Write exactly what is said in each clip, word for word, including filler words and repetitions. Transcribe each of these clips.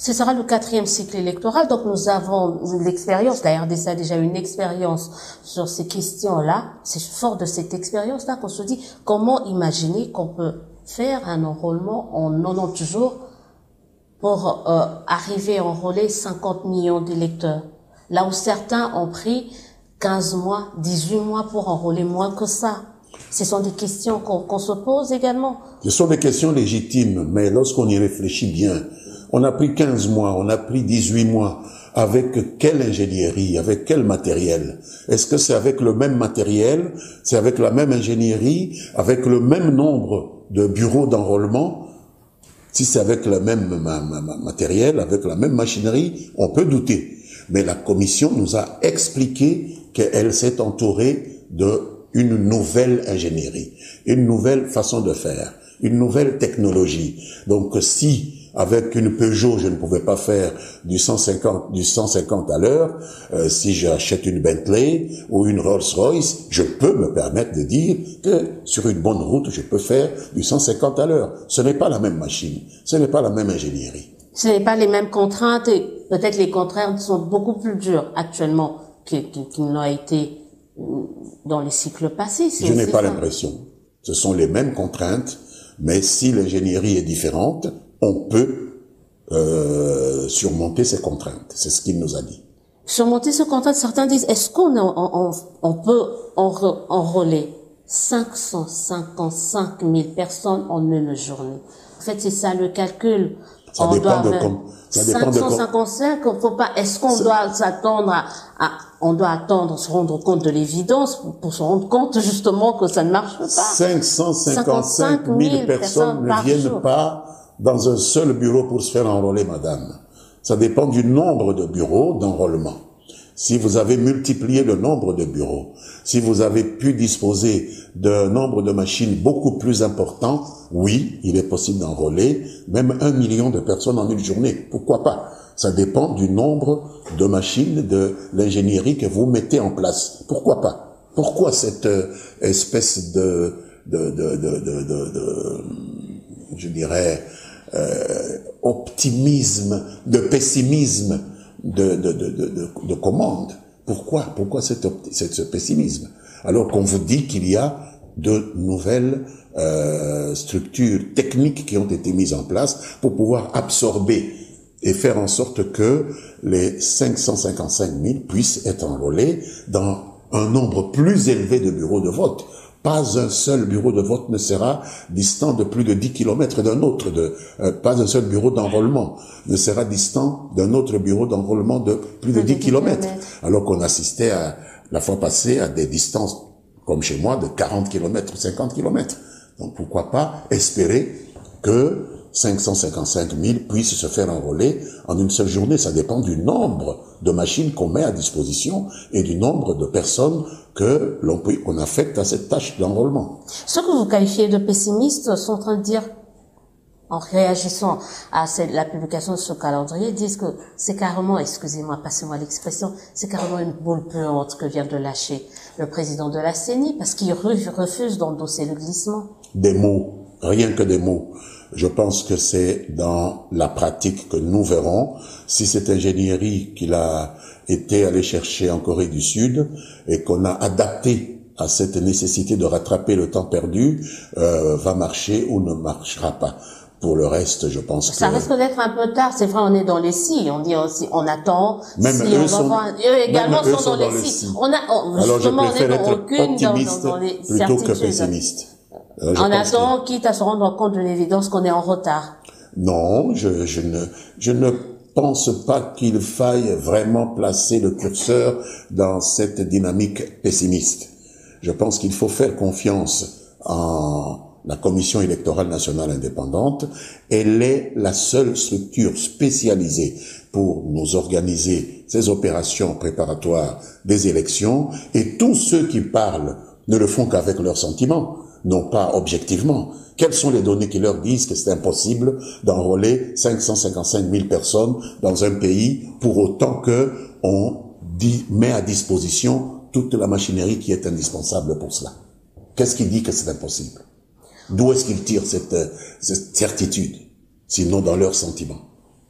Ce sera le quatrième cycle électoral, donc nous avons l'expérience, la R D C a déjà une expérience sur ces questions-là. C'est fort de cette expérience-là qu'on se dit comment imaginer qu'on peut faire un enrôlement en quatre-vingt-dix jours pour euh, arriver à enrôler cinquante millions d'électeurs. Là où certains ont pris quinze mois, dix-huit mois pour enrôler moins que ça. Ce sont des questions qu'on qu'on se pose également. Ce sont des questions légitimes, mais lorsqu'on y réfléchit bien, on a pris quinze mois, on a pris dix-huit mois. Avec quelle ingénierie, avec quel matériel? Est-ce que c'est avec le même matériel, c'est avec la même ingénierie, avec le même nombre de bureaux d'enrôlement? Si c'est avec le même ma, ma, ma, matériel, avec la même machinerie, on peut douter. Mais la commission nous a expliqué qu'elle s'est entourée de une nouvelle ingénierie, une nouvelle façon de faire, une nouvelle technologie. Donc si avec une Peugeot, je ne pouvais pas faire du cent cinquante, du cent cinquante à l'heure, euh, si j'achète une Bentley ou une Rolls-Royce, je peux me permettre de dire que sur une bonne route, je peux faire du cent cinquante à l'heure. Ce n'est pas la même machine, ce n'est pas la même ingénierie. Ce n'est pas les mêmes contraintes et peut-être les contraintes sont beaucoup plus dures actuellement qu'ils qu'ils n'ont été dans les cycles passés. Je n'ai pas l'impression. Ce sont les mêmes contraintes, mais si l'ingénierie est différente, on peut euh, surmonter ces contraintes. C'est ce qu'il nous a dit. Surmonter ces contraintes, certains disent, est-ce qu'on on, on, on peut enrôler cinq cent cinquante-cinq mille personnes en une journée? En fait, c'est ça le calcul. Ça on dépend doit de com ça dépend cinq cent cinquante-cinq, de faut pas, est-ce qu'on doit s'attendre à, à, on doit attendre, se rendre compte de l'évidence pour, pour se rendre compte justement que ça ne marche pas? cinq cent cinquante-cinq mille personnes ne viennent jour. pas dans un seul bureau pour se faire enrôler, madame. Ça dépend du nombre de bureaux d'enrôlement. Si vous avez multiplié le nombre de bureaux, si vous avez pu disposer d'un nombre de machines beaucoup plus important, oui, il est possible d'enrôler même un million de personnes en une journée. Pourquoi pas? Ça dépend du nombre de machines, de l'ingénierie que vous mettez en place. Pourquoi pas? Pourquoi cette espèce de, de, de, de, de, de, de je dirais, euh, optimisme, de pessimisme, de, de, de, de, de, de commande? Pourquoi? Pourquoi cette, cette, ce pessimisme? Alors qu'on vous dit qu'il y a de nouvelles euh, structures techniques qui ont été mises en place pour pouvoir absorber et faire en sorte que les cinq cent cinquante-cinq mille puissent être enrôlés dans un nombre plus élevé de bureaux de vote. Pas un seul bureau de vote ne sera distant de plus de dix kilomètres d'un autre. De, euh, pas un seul bureau d'enrôlement ne sera distant d'un autre bureau d'enrôlement de plus de dix kilomètres. Alors qu'on assistait à, la fois passée à des distances, comme chez moi, de quarante kilomètres ou cinquante kilomètres. Donc pourquoi pas espérer que cinq cent cinquante-cinq mille puissent se faire enrôler en une seule journée. Ça dépend du nombre de machines qu'on met à disposition et du nombre de personnes que l'on peut, qu'on affecte à cette tâche d'enrôlement. Ceux que vous qualifiez de pessimistes sont en train de dire, en réagissant à cette, la publication de ce calendrier, disent que c'est carrément, excusez-moi, passez-moi l'expression, c'est carrément une boule puante que vient de lâcher le président de la C E N I parce qu'il refuse d'endosser le glissement. Des mots, rien que des mots. Je pense que c'est dans la pratique que nous verrons si cette ingénierie qu'il a été allé chercher en Corée du Sud et qu'on a adapté à cette nécessité de rattraper le temps perdu euh, va marcher ou ne marchera pas. Pour le reste, je pense que... Ça risque d'être un peu tard. C'est vrai, on est dans les si. On dit aussi, on attend. Même si eux, on sont, va voir, eux également même eux sont, dans, sont les dans les si. si. On a, on, Alors je préfère on être aucune optimiste dans, dans les plutôt que pessimiste. Euh, on attend, que... quitte à se rendre compte de l'évidence qu'on est en retard. Non, je, je ne, je ne pense pas qu'il faille vraiment placer le curseur dans cette dynamique pessimiste. Je pense qu'il faut faire confiance en la Commission électorale nationale indépendante. Elle est la seule structure spécialisée pour nous organiser ces opérations préparatoires des élections, et tous ceux qui parlent ne le font qu'avec leurs sentiments, non pas objectivement. Quelles sont les données qui leur disent que c'est impossible d'enrôler cinq cent cinquante-cinq mille personnes dans un pays pour autant que on dit, met à disposition toute la machinerie qui est indispensable pour cela? Qu'est-ce qui dit que c'est impossible? D'où est-ce qu'ils tirent cette, cette certitude, sinon dans leurs sentiments?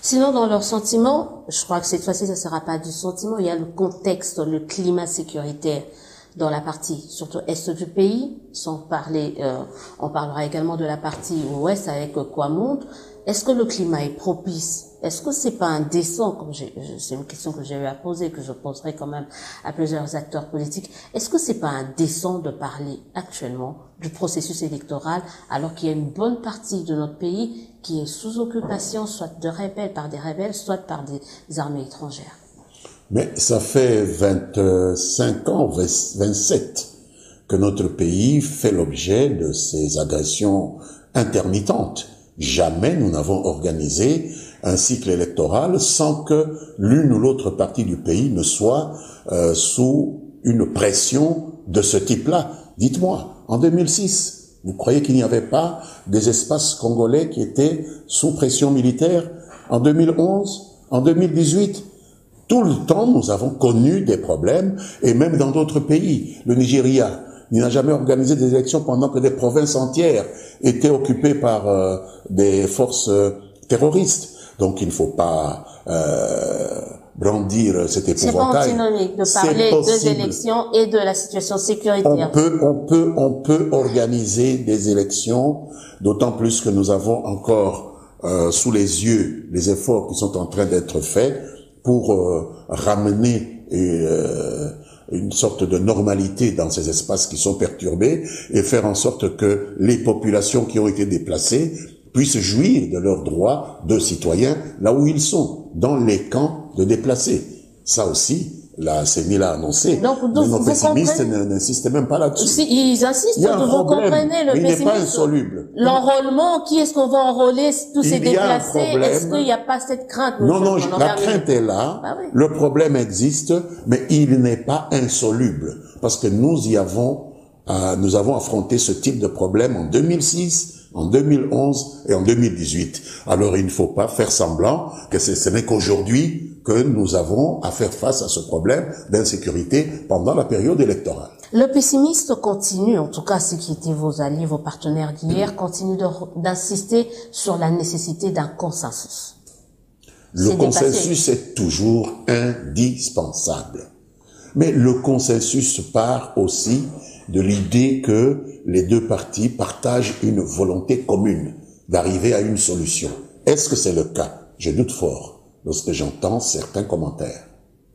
Sinon, dans leurs sentiments, je crois que cette fois-ci, ça ne sera pas du sentiment, il y a le contexte, le climat sécuritaire dans la partie, surtout est du pays, sans parler, euh, on parlera également de la partie ouest avec euh, Kwamoun. Est-ce que le climat est propice? Est-ce que c'est pas indécent, comme j'ai, c'est une question que j'ai eu à poser, que je poserai quand même à plusieurs acteurs politiques. Est-ce que c'est pas indécent de parler actuellement du processus électoral alors qu'il y a une bonne partie de notre pays qui est sous occupation, soit de rebelles, par des rebelles, soit par des armées étrangères? Mais ça fait vingt-cinq ans, vingt-sept, que notre pays fait l'objet de ces agressions intermittentes. Jamais nous n'avons organisé un cycle électoral sans que l'une ou l'autre partie du pays ne soit euh, sous une pression de ce type-là. Dites-moi, en deux mille six, vous croyez qu'il n'y avait pas des espaces congolais qui étaient sous pression militaire? En deux mille onze, en deux mille dix-huit, tout le temps, nous avons connu des problèmes, et même dans d'autres pays. Le Nigeria, il n'a jamais organisé des élections pendant que des provinces entières étaient occupées par euh, des forces euh, terroristes. Donc il ne faut pas euh, brandir cet épouvantail. C'est pas antinomique de parler des élections et de la situation sécuritaire. On peut, on peut, on peut organiser des élections, d'autant plus que nous avons encore euh, sous les yeux les efforts qui sont en train d'être faits pour euh, ramener euh, une sorte de normalité dans ces espaces qui sont perturbés et faire en sorte que les populations qui ont été déplacées puissent jouir de leurs droits de citoyens là où ils sont, dans les camps de déplacés. Ça aussi, la C E N I l'a annoncé. Donc, donc, mais nos pessimistes n'insistent même pas là-dessus. Si, ils insistent, il y a un vous problème, comprenez le il pessimisme. n'est pas insoluble. L'enrôlement, qui est-ce qu'on va enrôler tous ces Il y a un déplacés? problème. Est-ce qu'il n'y a pas cette crainte? Non, non, monsieur, la crainte est là, Bah oui. Le problème existe, mais il n'est pas insoluble. Parce que nous y avons, euh, nous avons affronté ce type de problème en deux mille six, en deux mille onze et en deux mille dix-huit. Alors il ne faut pas faire semblant que ce, ce n'est qu'aujourd'hui que nous avons à faire face à ce problème d'insécurité pendant la période électorale. Le pessimiste continue, en tout cas ceux qui étaient vos alliés, vos partenaires d'hier, continue d'insister sur la nécessité d'un consensus. Le consensus est toujours indispensable. Mais le consensus part aussi de l'idée que les deux parties partagent une volonté commune d'arriver à une solution. Est-ce que c'est le cas? Je doute fort lorsque j'entends certains commentaires.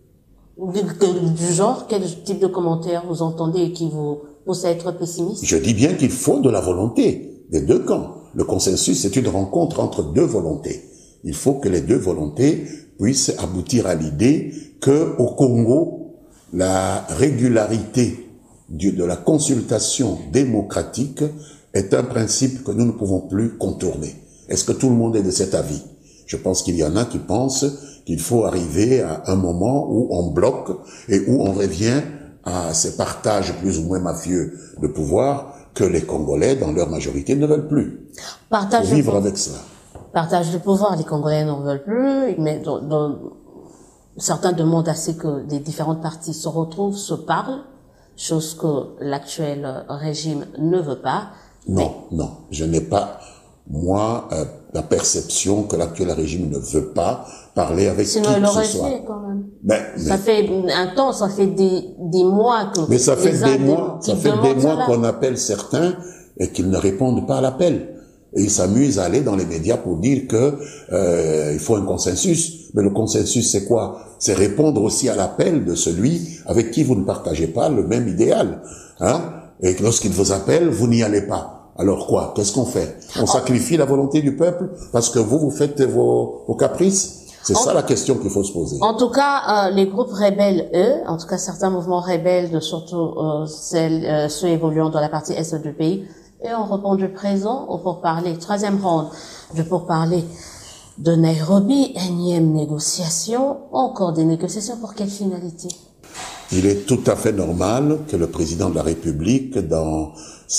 Du, du genre, quel type de commentaires vous entendez et qui vous pousse à être pessimiste? Je dis bien qu'il faut de la volonté des deux camps. Le consensus, c'est une rencontre entre deux volontés. Il faut que les deux volontés puissent aboutir à l'idée que au Congo, la régularité du, de la consultation démocratique est un principe que nous ne pouvons plus contourner. Est-ce que tout le monde est de cet avis? Je pense qu'il y en a qui pensent qu'il faut arriver à un moment où on bloque et où on revient à ces partages plus ou moins mafieux de pouvoir que les Congolais, dans leur majorité, ne veulent plus. Partage faut vivre avec cela. Partage de pouvoir, les Congolais n'en veulent plus, mais dans, dans, certains demandent assez que les différentes parties se retrouvent, se parlent, chose que l'actuel régime ne veut pas. Non, mais... non, je n'ai pas, moi, euh, la perception que l'actuel régime ne veut pas parler avec Sinon, qui il que ce aurait soit. fait quand même. Ben, ça mais... fait un temps, ça fait des, des mois que mais ça fait les des mois, ça fait des mois cela. qu'on appelle certains et qu'ils ne répondent pas à l'appel. Et ils s'amusent à aller dans les médias pour dire que euh, il faut un consensus. Mais le consensus, c'est quoi? C'est répondre aussi à l'appel de celui avec qui vous ne partagez pas le même idéal. Hein? Et lorsqu'il vous appelle, vous n'y allez pas. Alors quoi? Qu'est-ce qu'on fait? On sacrifie la volonté du peuple parce que vous, vous faites vos, vos caprices? C'est ça la question qu'il faut se poser. En tout cas, euh, les groupes rebelles, eux, en tout cas certains mouvements rebelles, de surtout euh, celles, euh, ceux évoluant dans la partie est du pays, et on répondu présent au pourparler, troisième round du pourparler de Nairobi, énième négociation, encore des négociations pour quelle finalité? Il est tout à fait normal que le président de la République, dans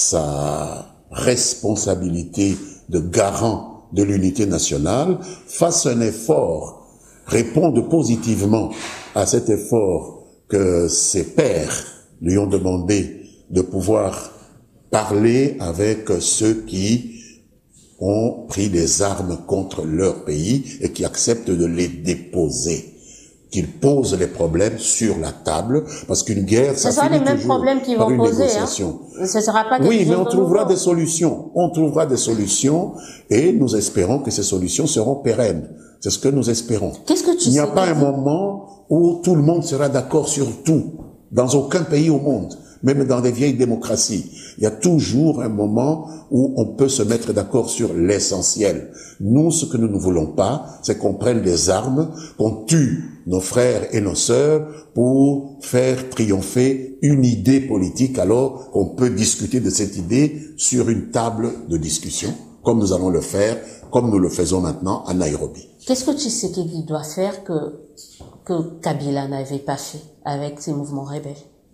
sa responsabilité de garant de l'unité nationale, fasse un effort, réponde positivement à cet effort que ses pairs lui ont demandé de pouvoir parler avec ceux qui ont pris des armes contre leur pays et qui acceptent de les déposer. Qu'ils posent les problèmes sur la table, parce qu'une guerre, ça finit toujours par une négociation. Ce sont les mêmes problèmes qu'ils vont poser, hein. Ce sera pas quelque Oui, mais on de trouvera nouveau. des solutions. On trouvera des solutions et nous espérons que ces solutions seront pérennes. C'est ce que nous espérons. Qu'est-ce que tu sais? Il n'y a pas un moment où tout le monde sera d'accord sur tout. Dans aucun pays au monde. Même dans des vieilles démocraties, il y a toujours un moment où on peut se mettre d'accord sur l'essentiel. Nous, ce que nous ne voulons pas, c'est qu'on prenne des armes, qu'on tue nos frères et nos sœurs pour faire triompher une idée politique, alors qu'on peut discuter de cette idée sur une table de discussion, comme nous allons le faire, comme nous le faisons maintenant à Nairobi. Qu'est-ce que Tshisekedi doit faire que, que Kabila n'avait pas fait avec ses mouvements rebelles?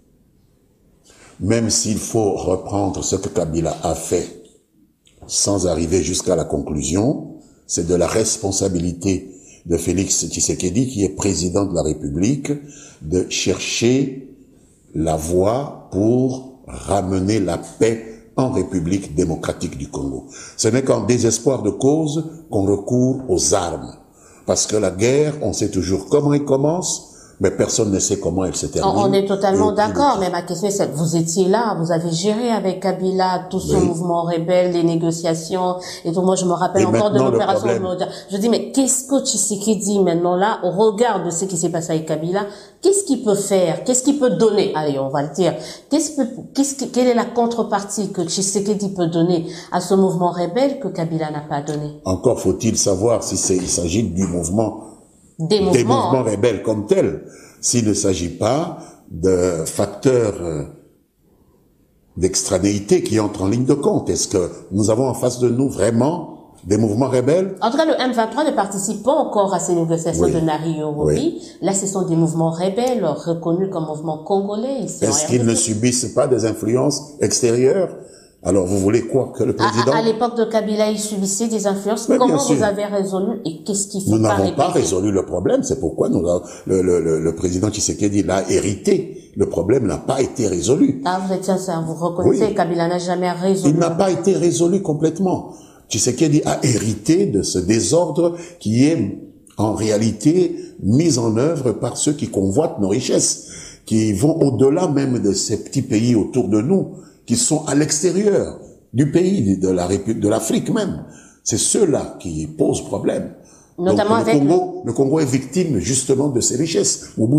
Même s'il faut reprendre ce que Kabila a fait sans arriver jusqu'à la conclusion, c'est de la responsabilité de Félix Tshisekedi, qui est président de la République, de chercher la voie pour ramener la paix en République démocratique du Congo. Ce n'est qu'en désespoir de cause qu'on recourt aux armes. Parce que la guerre, on sait toujours comment elle commence, mais personne ne sait comment elle se termine. On est totalement d'accord, mais ma question est celle, vous étiez là, vous avez géré avec Kabila tout ce oui. mouvement rebelle, les négociations, et tout. Moi, je me rappelle et encore de l'opération. Je dis, mais qu'est-ce que Tshisekedi maintenant là, au regard de ce qui s'est passé avec Kabila, qu'est-ce qu'il peut faire? Qu'est-ce qu'il peut donner? Allez, on va le dire. Qu'est-ce que, qu'est-ce que, quelle est la contrepartie que Tshisekedi peut donner à ce mouvement rebelle que Kabila n'a pas donné? Encore faut-il savoir si c'est, il s'agit du mouvement Des mouvements, des mouvements rebelles comme tels, s'il ne s'agit pas de facteurs euh, d'extranéité qui entrent en ligne de compte. Est-ce que nous avons en face de nous vraiment des mouvements rebelles? En tout cas, le M vingt-trois ne participe pas encore à ces négociations oui. de Nairobi. Oui. Là, ce sont des mouvements rebelles reconnus comme mouvements congolais. Est-ce qu'ils ne subissent pas des influences extérieures? Alors, vous voulez quoi que le président... À, à l'époque de Kabila, il subissait des influences. Mais comment vous avez résolu et qu'est-ce qu'il faut Nous pas n'avons répéter? pas résolu le problème. C'est pourquoi nous, le, le, le, le président Tshisekedi l'a hérité. Le problème n'a pas été résolu. Ah, vous êtes sincère, vous reconnaissez oui. Kabila n'a jamais résolu. Il n'a pas été résolu complètement. Tshisekedi a hérité de ce désordre qui est en réalité mis en œuvre par ceux qui convoitent nos richesses, qui vont au-delà même de ces petits pays autour de nous, qui sont à l'extérieur du pays, de la République, de l'Afrique même. C'est ceux-là qui posent problème. Notamment Donc, le avec Congo, le Congo est victime justement de ces richesses.